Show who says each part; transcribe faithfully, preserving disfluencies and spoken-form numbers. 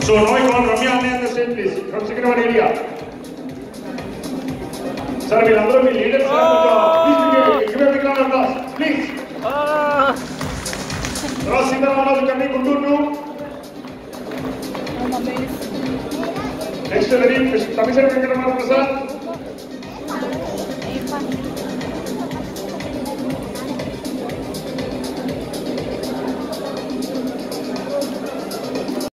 Speaker 1: So now I call Ramya Anne on the stage, please, from Secunderabad area. Sir, we are the leaders. Please give a big round of applause, please. Ras Sitaramarazu Kanni Guntur. Next, very Commissioner Venkatramana Prasad.